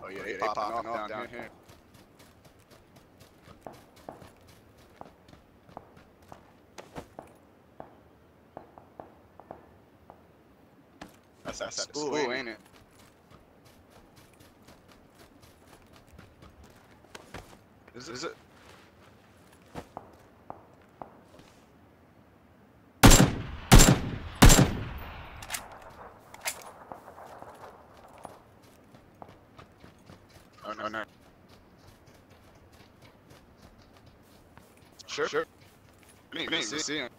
Oh yeah, they popping off down here. That's at the school, ain't it? Is it? Oh no, no. Sure. I didn't even see him.